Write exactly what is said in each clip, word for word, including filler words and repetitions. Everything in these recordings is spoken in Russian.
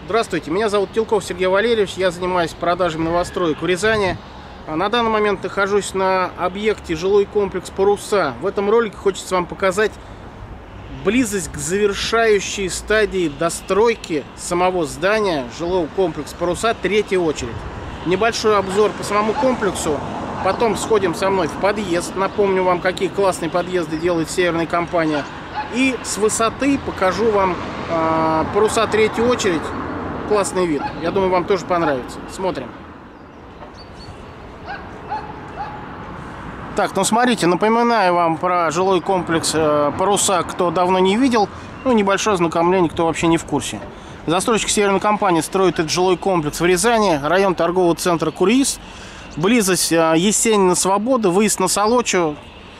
Здравствуйте, меня зовут Тилков Сергей Валерьевич, я занимаюсь продажами новостроек в Рязани. На данный момент нахожусь на объекте жилой комплекс «Паруса». В этом ролике хочется вам показать близость к завершающей стадии достройки самого здания жилого комплекса «Паруса», третья очередь. Небольшой обзор по самому комплексу, потом сходим со мной в подъезд. Напомню вам, какие классные подъезды делает северная компания. И с высоты покажу вам э, «Паруса», третья очередь. Классный вид. Я думаю, вам тоже понравится. Смотрим. Так, ну смотрите, напоминаю вам про жилой комплекс э, «Паруса», кто давно не видел. Ну, небольшое знакомление, кто вообще не в курсе. Застройщик северной компании строит этот жилой комплекс в Рязани, район торгового центра «Круиз». Близость э, Есенина, Свобода, выезд на Солочу,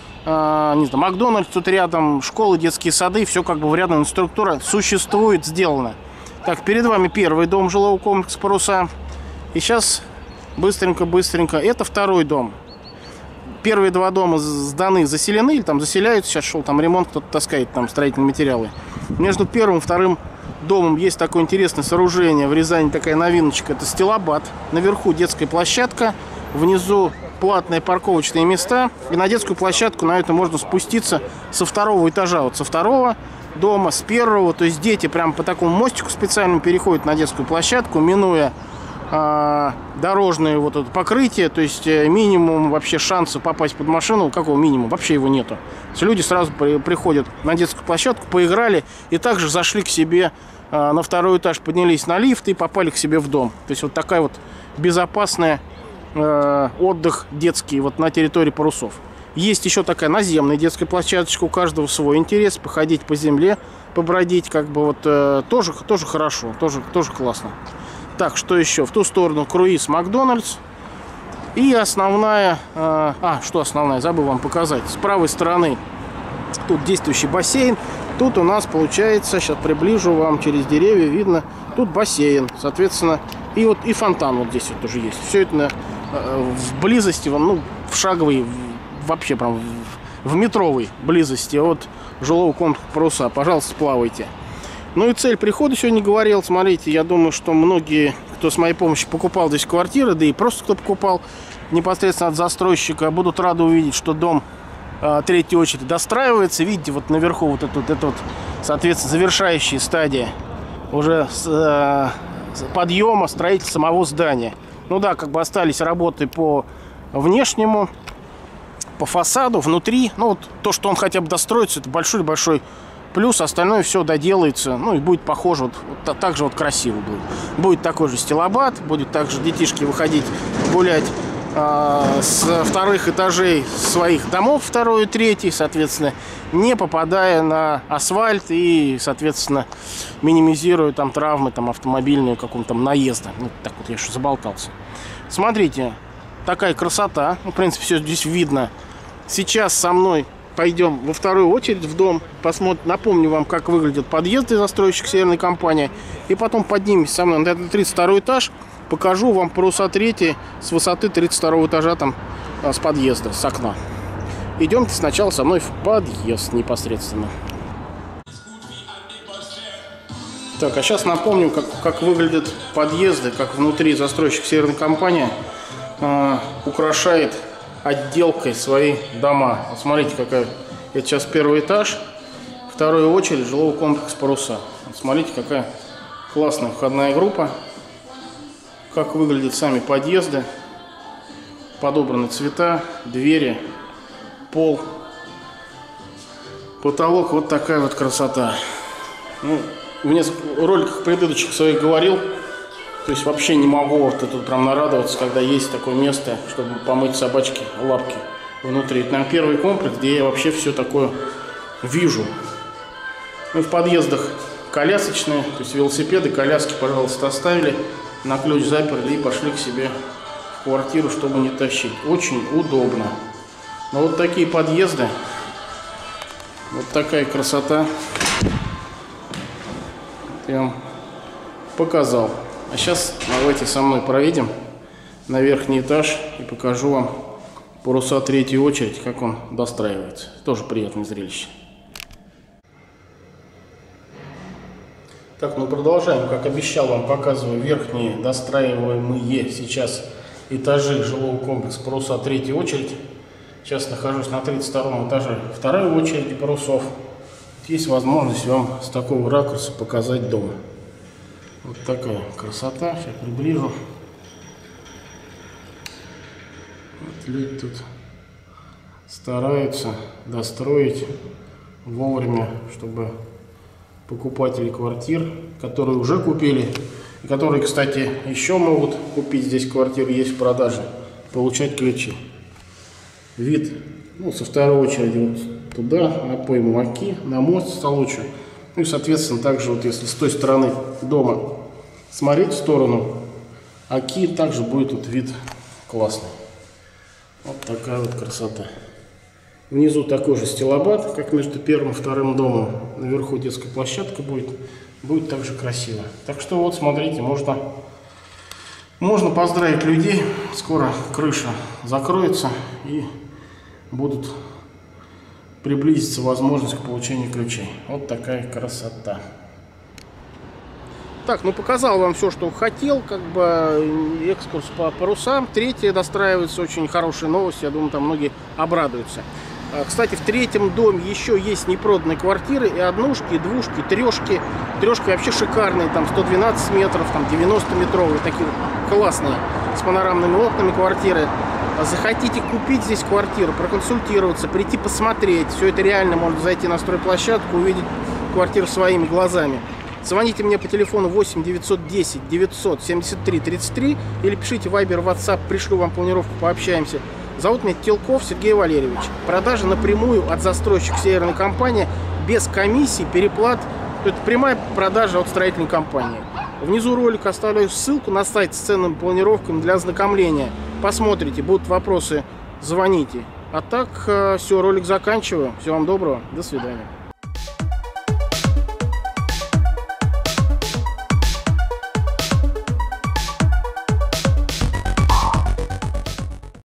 э, не знаю, Макдональдс тут рядом, школы, детские сады, все как бы в рядом, структура существует, сделана. Так, перед вами первый дом жилого комплекса «Паруса». И сейчас быстренько-быстренько. Это второй дом. Первые два дома сданы, заселены, или там заселяются. Сейчас шел там ремонт, кто-то таскает там строительные материалы. Между первым и вторым домом есть такое интересное сооружение. В Рязани такая новиночка. Это стилобат. Наверху детская площадка. Внизу платные парковочные места. И на детскую площадку на это можно спуститься со второго этажа. Вот со второго дома, с первого. То есть дети прям по такому мостику специальному переходят на детскую площадку, минуя э, дорожное вот это покрытие. То есть э, минимум вообще шанса попасть под машину. Какого минимум? Вообще его нету. То есть люди сразу при, приходят на детскую площадку, поиграли и также зашли к себе э, на второй этаж, поднялись на лифт и попали к себе в дом. То есть вот такая вот безопасная э, отдых детский вот на территории «Парусов». Есть еще такая наземная детская площадочка, у каждого свой интерес, походить по земле, побродить, как бы вот э, тоже, тоже хорошо, тоже, тоже классно. Так, что еще? В ту сторону «Круиз», Макдональдс. И основная, э, а, что основная, забыл вам показать. С правой стороны тут действующий бассейн. Тут у нас получается, сейчас приближу вам, через деревья видно, тут бассейн, соответственно, и вот и фонтан вот здесь вот тоже есть. Все это на, э, в близости, ну, в шаговой, вообще прям в, в метровой близости от жилого комплекса «Паруса». Пожалуйста, плавайте. Ну и цель прихода сегодня говорил. Смотрите, я думаю, что многие, кто с моей помощью покупал здесь квартиры, да и просто кто покупал непосредственно от застройщика, будут рады увидеть, что дом э, третьей очереди достраивается. Видите, вот наверху вот это вот, это вот, соответственно, завершающая стадия уже с, э, с подъема строительства самого здания. Ну да, как бы остались работы по внешнему, по фасаду, внутри. Ну вот то, что он хотя бы достроится, это большой-большой плюс. Остальное все доделается, ну и будет похоже, вот, вот так же вот красиво будет. Будет такой же стилобат, будет также детишки выходить гулять э, с вторых этажей своих домов, второй и третий, соответственно, не попадая на асфальт и, соответственно, минимизируя там травмы там автомобильные, каком-то там наезда. Ну, так вот я еще заболтался. Смотрите, такая красота. Ну, в принципе, все здесь видно. Сейчас со мной пойдем во вторую очередь в дом. Посмотрим, напомню вам, как выглядят подъезды застройщик северной компании. И потом поднимемся со мной на тридцать второй этаж. Покажу вам «Паруса» третий с высоты тридцать второго этажа, там с подъезда, с окна. Идемте сначала со мной в подъезд непосредственно. Так, а сейчас напомню, как, как выглядят подъезды, как внутри застройщик северной компании э, украшает отделкой свои дома. Вот смотрите, какая. Это сейчас первый этаж, вторая очередь жилого комплекса «Паруса». Вот смотрите, какая классная входная группа. Как выглядят сами подъезды. Подобраны цвета, двери, пол, потолок. Вот такая вот красота. Ну, в нескольких роликах предыдущих своих говорил. То есть вообще не могу вот тут прям нарадоваться, когда есть такое место, чтобы помыть собачки лапки внутри. Это, наверное, первый комплекс, где я вообще все такое вижу. Ну, в подъездах колясочные, то есть велосипеды, коляски, пожалуйста, оставили, на ключ заперли и пошли к себе в квартиру, чтобы не тащить. Очень удобно. Но вот такие подъезды, вот такая красота. Я вам показал. А сейчас давайте со мной проедем на верхний этаж и покажу вам «Паруса» третьей очередь, как он достраивается. Тоже приятное зрелище. Так, ну продолжаем. Как обещал, вам показываю верхние достраиваемые сейчас этажи жилого комплекса «Паруса» третья очередь. Сейчас нахожусь на тридцать втором этаже второй очереди «Парусов». Есть возможность вам с такого ракурса показать дом. Вот такая красота. Сейчас приближу. Вот люди тут стараются достроить вовремя, чтобы покупатели квартир, которые уже купили, и которые, кстати, еще могут купить здесь квартиру, есть в продаже, получать ключи. Вид, ну, со второй очереди вот туда, на пойму Оки, на мост Солочу. Ну и, соответственно, также вот если с той стороны дома смотреть в сторону Оки, также будет вот вид классный. Вот такая вот красота. Внизу такой же стилобат, как между первым и вторым домом. Наверху детская площадка будет. Будет также красиво. Так что вот, смотрите, можно, можно поздравить людей. Скоро крыша закроется и будут приблизиться возможность к получению ключей. Вот такая красота. Так, ну показал вам все, что хотел, как бы экскурс по парусам. Третья достраивается, очень хорошая новость, я думаю, там многие обрадуются. Кстати, в третьем доме еще есть непроданные квартиры, и однушки, и двушки, трешки. Трешки вообще шикарные, там сто двенадцать метров, там девяносто метровые, такие классные, с панорамными окнами квартиры. Захотите купить здесь квартиру, проконсультироваться, прийти посмотреть, все это реально, можно зайти на стройплощадку, увидеть квартиру своими глазами. Звоните мне по телефону восемь девятьсот десять девятьсот семьдесят три тридцать три или пишите в Viber, WhatsApp, пришлю вам планировку, пообщаемся. Зовут меня Телков Сергей Валерьевич. Продажа напрямую от застройщика «Северная компания», без комиссии, переплат. Это прямая продажа от строительной компании. Внизу ролика оставляю ссылку на сайт с ценными планировками для ознакомления. Посмотрите, будут вопросы, звоните. А так, все, ролик заканчиваю. Всего вам доброго, до свидания.